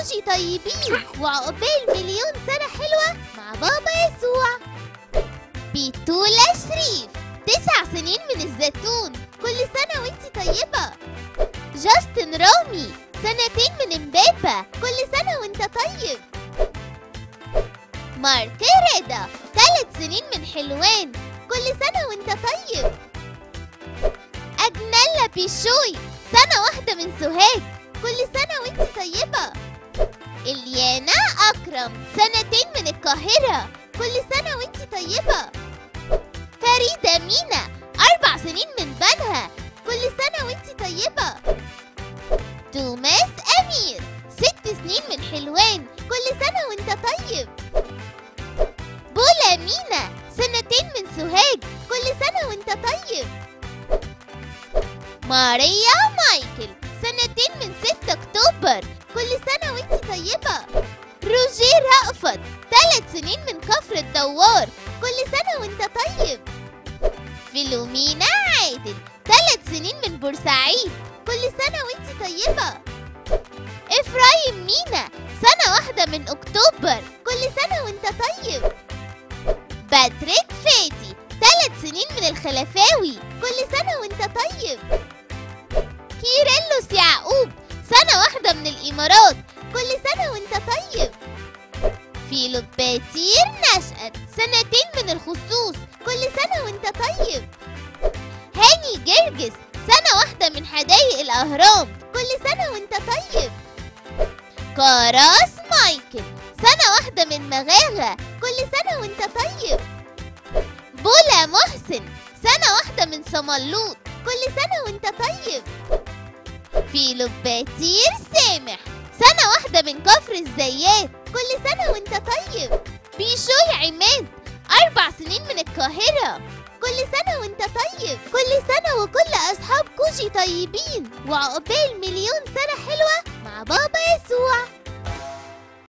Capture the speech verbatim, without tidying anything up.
كوجي طيبين، وعقبال مليون سنة حلوة مع بابا يسوع. بيتولا شريف، تسع سنين من الزيتون، كل سنة وانتي طيبة. جاستن رامي، سنتين من امبابة، كل سنة وانت طيب. مارك رضا، ثلاث سنين من حلوان، كل سنة وانت طيب. أجنلا بيشوي، سنة واحدة من سوهاج، كل سنة وانت طيبة. إليانا أكرم، سنتين من القاهرة، كل سنة وانت طيبة. فريدة مينا، أربع سنين من بنها، كل سنة وانت طيبة. توماس أمير، ست سنين من حلوان، كل سنة وانت طيب. بولا مينا، سنتين من سوهاج، كل سنة وانت طيب. ماريا مايكل، سنتين من ستة أكتوبر، كل سنة وانت طيبة. روجيه رأفت، ثلاث سنين من كفر الدوار، كل سنة وانت طيب. فيلومينا عادل، ثلاث سنين من بورسعيد، كل سنة وانت طيبة. إفرايم مينا، سنة واحدة من أكتوبر، كل سنة وانت طيب. باتريك فادي، ثلاث سنين من الخلفاوي، كل سنة وانت طيب. كيرلس يعقوب، سنة واحدة من الإمارات، كل سنة وانت طيب. فيلوباتير نشأت، سنتين من الخصوص، كل سنة وانت طيب. هاني جرجس، سنة واحدة من حدائق الأهرام، كل سنة وانت طيب. كاراس مايكل، سنة واحدة من مغاغة، كل سنة وانت طيب. بولا محسن، سنة واحدة من صملوط، كل سنة وانت طيب. فيلوباتير سامح، سنة واحدة من كفر الزيات، كل سنة وانت طيب. بيشوي عماد، أربع سنين من القاهرة، كل سنة وانت طيب. كل سنة وكل أصحاب كوجي طيبين، وعقبال مليون سنة حلوة مع بابا يسوع.